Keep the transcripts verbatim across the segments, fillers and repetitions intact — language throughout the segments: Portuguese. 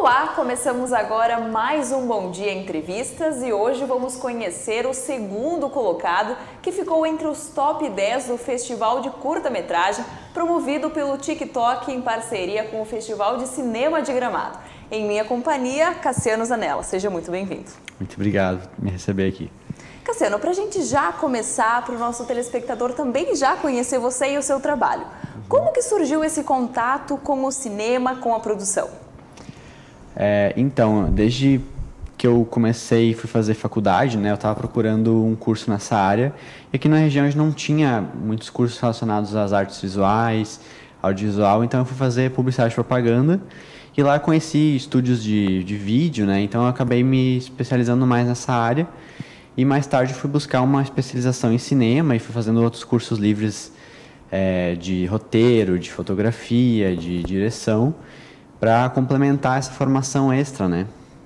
Olá, começamos agora mais um Bom Dia Entrevistas e hoje vamos conhecer o segundo colocado que ficou entre os top dez do Festival de Curta-Metragem promovido pelo TikTok em parceria com o Festival de Cinema de Gramado. Em minha companhia, Cassiano Zanella. Seja muito bem-vindo. Muito obrigado por me receber aqui. Cassiano, para a gente já começar, para o nosso telespectador também já conhecer você e o seu trabalho, como que surgiu esse contato com o cinema, com a produção? É, então, desde que eu comecei e fui fazer faculdade, né, eu estava procurando um curso nessa área, e aqui na região a gente não tinha muitos cursos relacionados às artes visuais, audiovisual, então eu fui fazer publicidade e propaganda, e lá eu conheci estúdios de, de vídeo, né, então eu acabei me especializando mais nessa área, e mais tarde fui buscar uma especialização em cinema e fui fazendo outros cursos livres é, de roteiro, de fotografia, de direção, para complementar essa formação extra, né?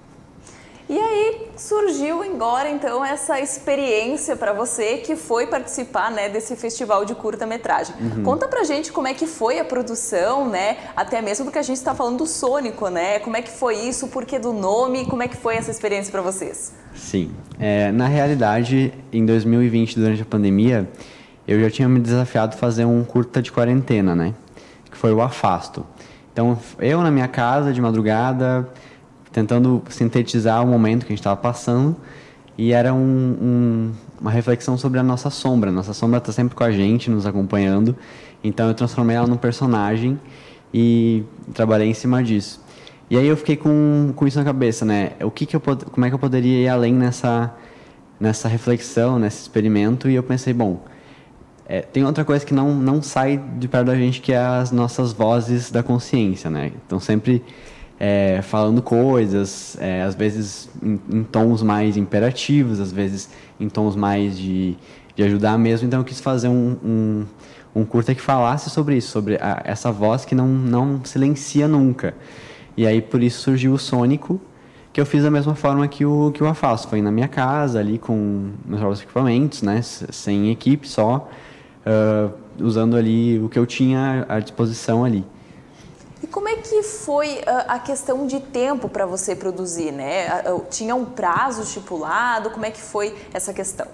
E aí surgiu agora então essa experiência para você que foi participar, né, desse festival de curta-metragem. Uhum. Conta pra gente como é que foi a produção, né? Até mesmo porque a gente está falando do Sônico, né? Como é que foi isso, por que do nome, como é que foi essa experiência para vocês? Sim, é, na realidade, em dois mil e vinte, durante a pandemia, eu já tinha me desafiado a fazer um curta de quarentena, né? Que foi o Afasto. Então, eu na minha casa, de madrugada, tentando sintetizar o momento que a gente estava passando, e era um, um, uma reflexão sobre a nossa sombra. Nossa sombra está sempre com a gente, nos acompanhando, então eu transformei ela num personagem e trabalhei em cima disso. E aí eu fiquei com, com isso na cabeça, né? O que que eu, como é que eu poderia ir além nessa, nessa reflexão, nesse experimento, e eu pensei, bom... É, tem outra coisa que não, não sai de perto da gente, que é as nossas vozes da consciência, né? Então, sempre é, falando coisas, é, às vezes em, em tons mais imperativos, às vezes em tons mais de, de ajudar mesmo. Então, eu quis fazer um, um, um curta que falasse sobre isso, sobre a, essa voz que não, não silencia nunca. E aí, por isso, surgiu o Sônico, que eu fiz da mesma forma que o, que o Afasto. Foi na minha casa, ali com meus próprios equipamentos, né? Sem equipe, só... Uh, usando ali o que eu tinha à disposição ali. E como é que foi uh, a questão de tempo para você produzir, né? Uh, tinha um prazo estipulado? Como é que foi essa questão?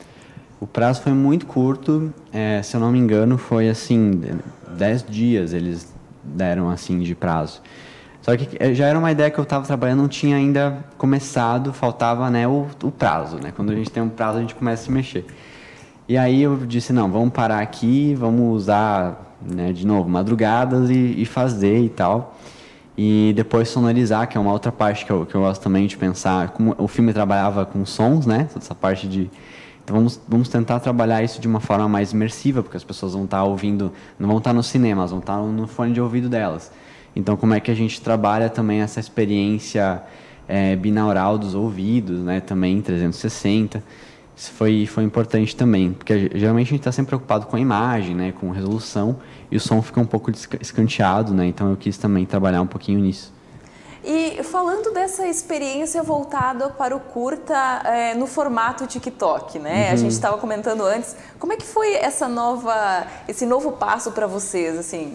O prazo foi muito curto, é, se eu não me engano foi assim, dez dias eles deram assim de prazo. Só que já era uma ideia que eu estava trabalhando, não tinha ainda começado, faltava, né, o, o prazo, né? Quando a gente tem um prazo a gente começa a se mexer. E aí eu disse, não, vamos parar aqui, vamos usar, né, de novo, madrugadas e, e fazer e tal. E depois sonorizar, que é uma outra parte que eu, que eu gosto também de pensar. Como o filme trabalhava com sons, né, toda essa parte de... Então vamos, vamos tentar trabalhar isso de uma forma mais imersiva, porque as pessoas vão estar ouvindo, não vão estar no cinema, elas vão estar no fone de ouvido delas. Então como é que a gente trabalha também essa experiência é, binaural dos ouvidos, né, também em trezentos e sessenta. Isso foi, foi importante também, porque geralmente a gente está sempre preocupado com a imagem, né, com resolução, e o som fica um pouco escanteado, né, então eu quis também trabalhar um pouquinho nisso. E falando dessa experiência voltada para o curta é, no formato TikTok, né, uhum. A gente estava comentando antes, como é que foi essa nova, esse novo passo para vocês, assim?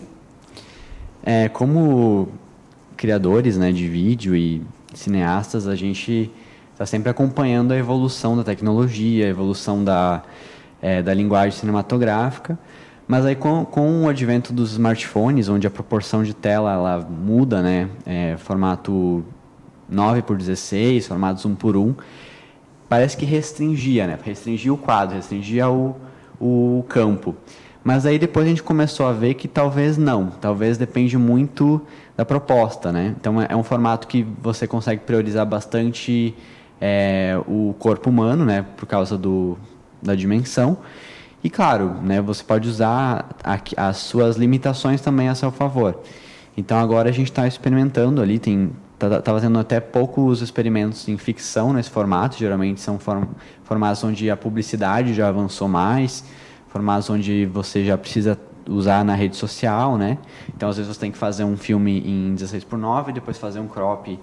É, como criadores, né, de vídeo e cineastas, a gente... está sempre acompanhando a evolução da tecnologia, a evolução da, é, da linguagem cinematográfica, mas aí com, com o advento dos smartphones, onde a proporção de tela ela muda, né, é, formato nove por dezesseis, formatos um por um, parece que restringia, né, restringia o quadro, restringia o, o campo. Mas aí depois a gente começou a ver que talvez não, talvez depende muito da proposta, né? Então é um formato que você consegue priorizar bastante é, o corpo humano, né? Por causa do, da dimensão. E claro, né? Você pode usar a, as suas limitações também a seu favor. Então agora a gente está experimentando ali, tem tá, tá fazendo até poucos experimentos em ficção nesse formato. Geralmente são form, formatos onde a publicidade já avançou mais, formatos onde você já precisa usar na rede social, né? Então, às vezes, você tem que fazer um filme em dezesseis por nove, depois fazer um crop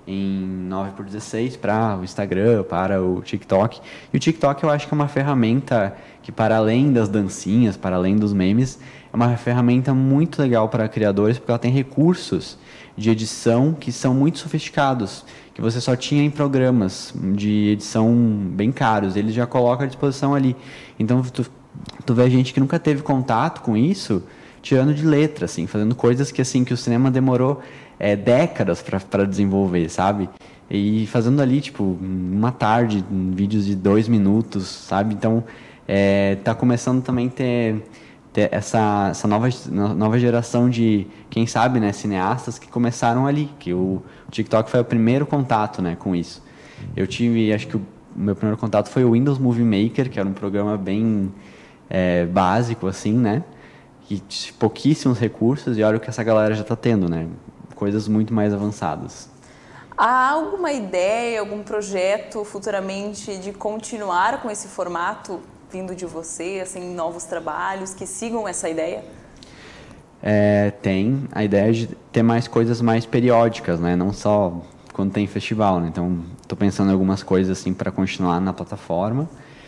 em nove por dezesseis para o Instagram, para o TikTok. E o TikTok eu acho que é uma ferramenta que, para além das dancinhas, para além dos memes, é uma ferramenta muito legal para criadores, porque ela tem recursos de edição que são muito sofisticados, que você só tinha em programas de edição bem caros. Eles já colocam à disposição ali. Então, tu, tu vê gente que nunca teve contato com isso, tirando de letra, assim, fazendo coisas que, assim, que o cinema demorou é, décadas para desenvolver, sabe? E fazendo ali, tipo, uma tarde, vídeos de dois minutos, sabe? Então, é, tá começando também a ter, ter essa, essa nova, nova geração de, quem sabe, né, cineastas que começaram ali, que o, o TikTok foi o primeiro contato, né, com isso. Eu tive, acho que o meu primeiro contato foi o Windows Movie Maker, que era um programa bem é, básico, assim, né? Que tinha pouquíssimos recursos, e olha o que essa galera já está tendo, né? Coisas muito mais avançadas. Há alguma ideia, algum projeto futuramente de continuar com esse formato vindo de você, assim, novos trabalhos que sigam essa ideia? É, tem a ideia de ter mais coisas mais periódicas, né? Não só quando tem festival, né? Então, estou pensando em algumas coisas assim para continuar na plataforma.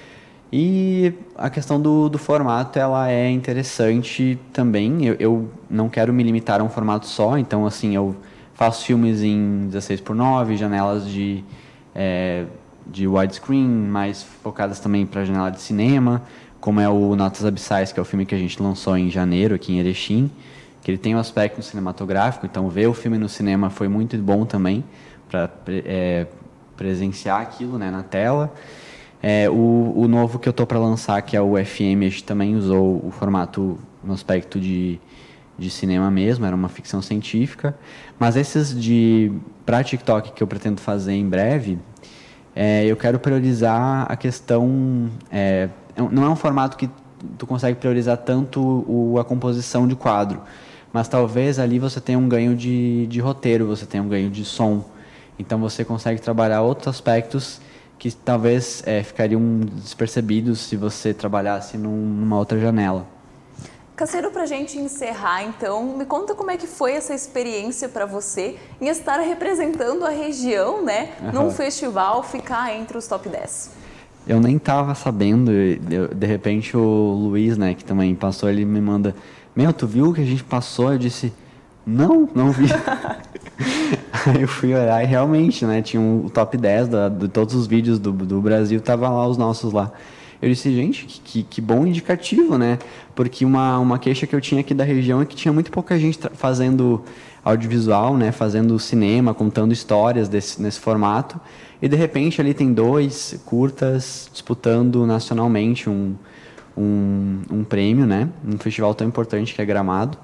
E a questão do, do formato, ela é interessante também. Eu, eu não quero me limitar a um formato só, então, assim, eu faço filmes em dezesseis por nove, janelas de, é, de widescreen, mais focadas também para janela de cinema, como é o Notas Abissais, que é o filme que a gente lançou em janeiro, aqui em Erechim, que ele tem um aspecto cinematográfico, então ver o filme no cinema foi muito bom também, para é, presenciar aquilo, né, na tela. É, o, o novo que eu estou para lançar, que é o F M, a gente também usou o formato no aspecto de, de cinema mesmo, era uma ficção científica. Mas esses de para TikTok que eu pretendo fazer em breve, é, eu quero priorizar a questão... É, não é um formato que tu consegue priorizar tanto o, a composição de quadro, mas talvez ali você tenha um ganho de, de roteiro, você tenha um ganho de som. Então você consegue trabalhar outros aspectos que talvez é, ficariam despercebidos se você trabalhasse num, numa outra janela. Casseiro, para a gente encerrar, então, me conta como é que foi essa experiência para você em estar representando a região, né, uhum. num festival, ficar entre os top dez. Eu nem estava sabendo, eu, de repente o Luiz, né, que também passou, ele me manda, meu, tu viu o que a gente passou? Eu disse, não, não vi. Aí eu fui olhar e realmente, né, tinha o um top dez da, de todos os vídeos do, do Brasil, tava lá os nossos lá. Eu disse, gente, que, que bom indicativo, né? Porque uma, uma queixa que eu tinha aqui da região é que tinha muito pouca gente fazendo audiovisual, né, fazendo cinema, contando histórias desse, nesse formato. E de repente ali tem dois curtas disputando nacionalmente um, um, um prêmio, né? Um festival tão importante que é Gramado.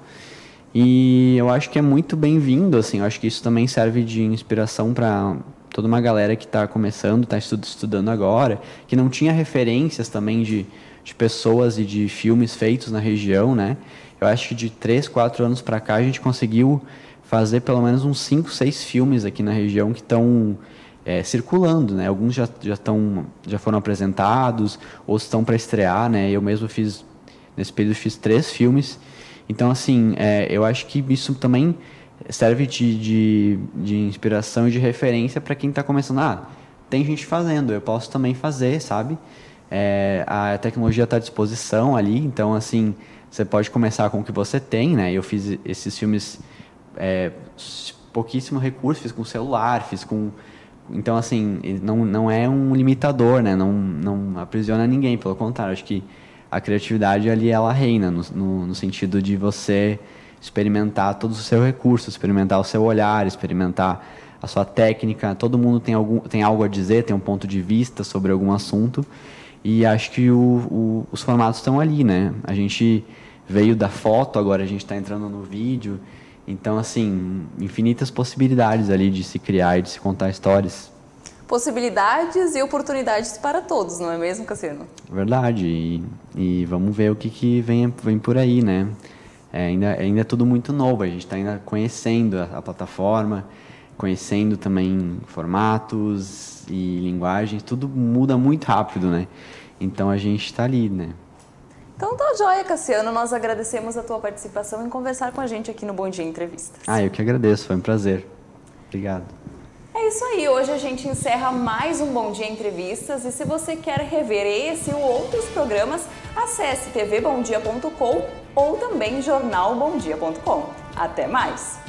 E eu acho que é muito bem-vindo, assim, eu acho que isso também serve de inspiração para toda uma galera que está começando, está estudando agora, que não tinha referências também de, de pessoas e de filmes feitos na região, né? Eu acho que de três, quatro anos para cá a gente conseguiu fazer pelo menos uns cinco, seis filmes aqui na região que estão é, circulando, né? Alguns já, já, tão, já foram apresentados, outros estão para estrear, né? Eu mesmo fiz, nesse período, fiz três filmes. Então, assim, é, eu acho que isso também serve de, de, de inspiração e de referência para quem está começando. Ah, tem gente fazendo, eu posso também fazer, sabe? É, a tecnologia está à disposição ali, então, assim, você pode começar com o que você tem, né? Eu fiz esses filmes, é, pouquíssimo recurso, fiz com celular, fiz com... Então, assim, não, não é um limitador, né? Não, não aprisiona ninguém, pelo contrário, acho que a criatividade ali, ela reina, no, no, no sentido de você experimentar todos os seus recursos, experimentar o seu olhar, experimentar a sua técnica. Todo mundo tem, algum, tem algo a dizer, tem um ponto de vista sobre algum assunto. E acho que o, o, os formatos estão ali, né? A gente veio da foto, agora a gente está entrando no vídeo. Então, assim, infinitas possibilidades ali de se criar e de se contar histórias. Possibilidades e oportunidades para todos, não é mesmo, Cassiano? Verdade, e, e vamos ver o que, que vem, vem por aí, né? É, ainda, ainda é tudo muito novo, a gente está ainda conhecendo a, a plataforma, conhecendo também formatos e linguagens, tudo muda muito rápido, né? Então a gente está ali, né? Então tá joia, Cassiano, nós agradecemos a tua participação em conversar com a gente aqui no Bom Dia Entrevistas. Ah, eu que agradeço, foi um prazer. Obrigado. É isso aí, hoje a gente encerra mais um Bom Dia Entrevistas e se você quer rever esse ou outros programas, acesse t v bom dia ponto com ou também jornal bom dia ponto com. Até mais!